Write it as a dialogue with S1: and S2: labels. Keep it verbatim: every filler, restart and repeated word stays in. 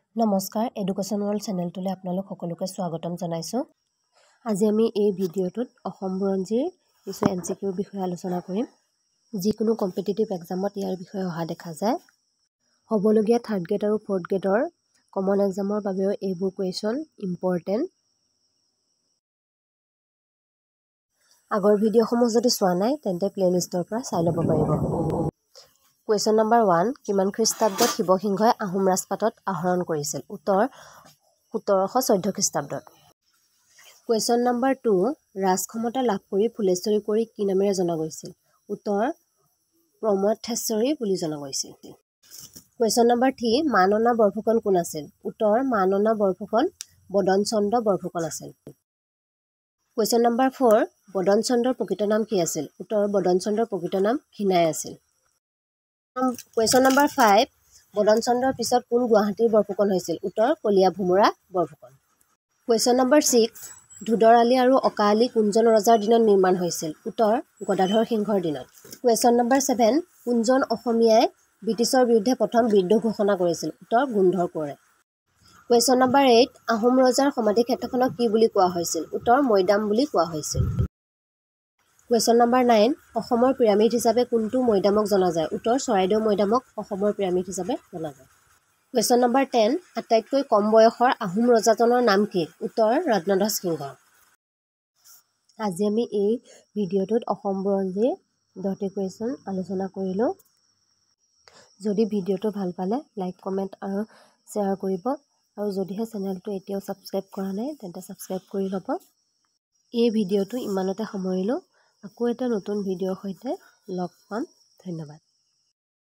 S1: নমস্কাৰ education world চেনেলটোলৈ আপোনালোক সকলোকে স্বাগতম জনাইছোঁ। আজি আমি এই ভিডিঅ'টোত অসম বুৰঞ্জীৰ কিছু এম চি কিউৰ বিষয়ে আলোচনা কৰিম। যিকোনো কম্পিটিটিভ এক্সামত ইয়াৰ বিষয়ে অহা দেখা যায়। হ'বলগীয়া থাৰ্ড গ্ৰেড আৰু ফ'ৰ্থ গ্ৰেডৰ কমন এক্সামৰ বাবেও এইবোৰ কুৱেশ্যন ইম্পৰ্টেণ্ট। আগৰ ভিডিঅ'সমূহ যদি চোৱা নাই তেন্তে প্লেলিষ্টৰ পৰা চাই ল'ব পাৰিব। কুৱেশ্যন নম্বৰ ওৱান, কিমান খ্ৰীষ্টাব্দত শিৱসিংহই আহোম ৰাজপাটত আহৰণ কৰিছিল? উত্তৰ সোতৰশ চৈধ্য খ্ৰীষ্টাব্দত। কুৱেশ্যন নম্বৰ টু, ৰাজ ক্ষমতা লাভ কৰি ফুলেশ্বৰী কোঁৱৰীক কি নামেৰে জনা গৈছিল? উত্তৰ প্ৰমথেশ্বৰী বুলি জনা গৈছিল। কুৱেশ্যন নম্বৰ থ্ৰী, মান অনা বৰফুকন কোন আছিল? উত্তৰ মান অনা বৰফুকন বদন চন্দ্ৰ বৰফুকন আছিল। কুৱেশ্যন নম্বৰ ফ'ৰ, বদন চন্দ্ৰৰ প্ৰকৃত নাম কি আছিল? উত্তৰ বদন চন্দ্ৰৰ প্ৰকৃত নাম ঘিণাই আছিল। কুৱেশ্যন নম্বৰ ফাইভ, বদন চন্দ্ৰৰ পিছত কোন গুৱাহাটীৰ বৰফুকন হৈছিল? উত্তৰ Kalia Bhomora Borphukan. Question number six, Dhodar Ali আৰু অকা আলি কোনজন ৰজাৰ দিনত নিৰ্মাণ হৈছিল? উত্তৰ গদাধৰ সিংহৰ দিনত। কুৱেশ্যন নম্বৰ ছেভেন, কোনজন অসমীয়াই ব্ৰিটিছৰ বিৰুদ্ধে প্ৰথম বিদ্ৰোহ ঘোষণা কৰিছিল? উত্তৰ গুণধৰ কোঁৱৰে। কুৱেশ্যন নম্বৰ এইট, আহোম ৰজাৰ সমাধি ক্ষেত্ৰখনক কি বুলি কোৱা হৈছিল? উত্তৰ মৈদাম বুলি কোৱা হৈছিল। কুৱেশ্যন নম্বৰ নাইন, অসমৰ পিৰামিড হিচাপে কোনটো মৈদামক জনা যায়? উত্তৰ চৰাইদেউ মৈদামক অসমৰ পিৰামিড হিচাপে জনা যায়। কুৱেশ্যন নম্বৰ টেন, আটাইতকৈ কম বয়সৰ আহোম ৰজাজনৰ নাম কি? উত্তৰ ৰত্নধ্বজ সিংহ। আজি আমি এই ভিডিঅ'টোত অসম বুৰঞ্জীৰ দহটি কুৱেশ্যন আলোচনা কৰিলোঁ। যদি ভিডিঅ'টো ভাল পালে লাইক কমেণ্ট আৰু শ্বেয়াৰ কৰিব, আৰু যদিহে চেনেলটো এতিয়াও ছাবস্ক্ৰাইব কৰা নাই তেন্তে ছাবস্ক্ৰাইব কৰি ল'ব। এই ভিডিঅ'টো ইমানতে সামৰিলোঁ। আকৌ এটা নতুন ভিডিঅ'ৰ সৈতে লগ পাম। ধন্যবাদ।